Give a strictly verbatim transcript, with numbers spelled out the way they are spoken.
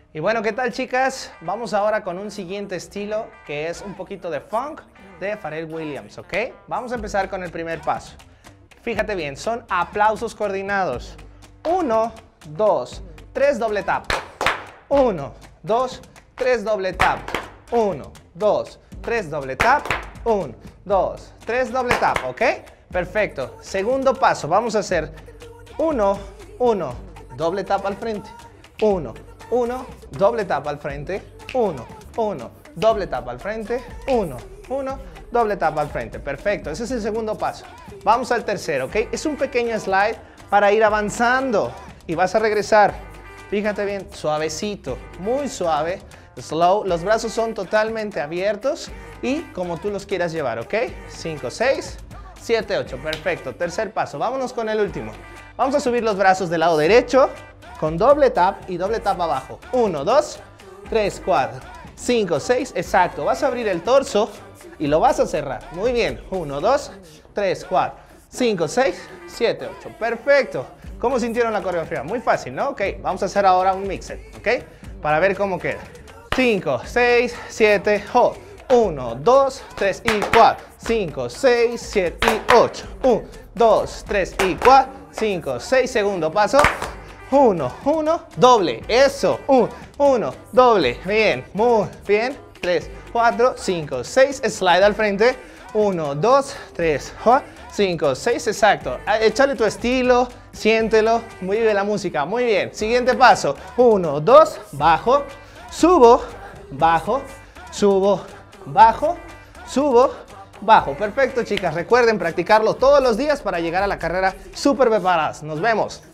Y bueno, ¿qué tal, chicas? Vamos ahora con un siguiente estilo que es un poquito de funk de Pharrell Williams, ¿ok? Vamos a empezar con el primer paso. Fíjate bien, son aplausos coordinados. Uno, dos, tres, doble tap. Uno, dos, tres, doble tap. Uno, dos, tres, doble tap. Uno, dos, tres, doble tap, ¿ok? Perfecto. Segundo paso, vamos a hacer uno, uno, doble tap al frente. Uno, uno, doble tap al frente. Uno, uno, doble tap al frente. Uno, uno, doble tap al frente. Perfecto, ese es el segundo paso. Vamos al tercero, ¿ok? Es un pequeño slide para ir avanzando y vas a regresar. Fíjate bien, suavecito, muy suave, slow. Los brazos son totalmente abiertos y como tú los quieras llevar, ¿ok? cinco, seis, siete, ocho. Perfecto. Tercer paso. Vámonos con el último. Vamos a subir los brazos del lado derecho con doble tap y doble tap abajo. uno, dos, tres, cuatro, cinco, seis. Exacto. Vas a abrir el torso y lo vas a cerrar. Muy bien. uno, dos, tres, cuatro, cinco, seis, siete, ocho. Perfecto. ¿Cómo sintieron la coreografía? Muy fácil, ¿no? Ok. Vamos a hacer ahora un mixer, ¿ok? Para ver cómo queda. cinco, seis, siete, ocho. uno, dos, tres y cuatro. cinco, seis, siete y ocho. uno, dos, tres y cuatro. cinco, seis. Segundo paso. uno, uno, doble. Eso. uno, uno, doble. Bien. Muy bien. tres, cuatro, cinco, seis. Slide al frente. uno, dos, tres, cinco, seis. Exacto. Échale tu estilo. Siéntelo. Vive la música. Muy bien. Siguiente paso. uno, dos. Bajo. Subo. Bajo. Subo. Bajo. Subo. Bajo. Perfecto, chicas. Recuerden practicarlo todos los días para llegar a la carrera súper preparadas. Nos vemos.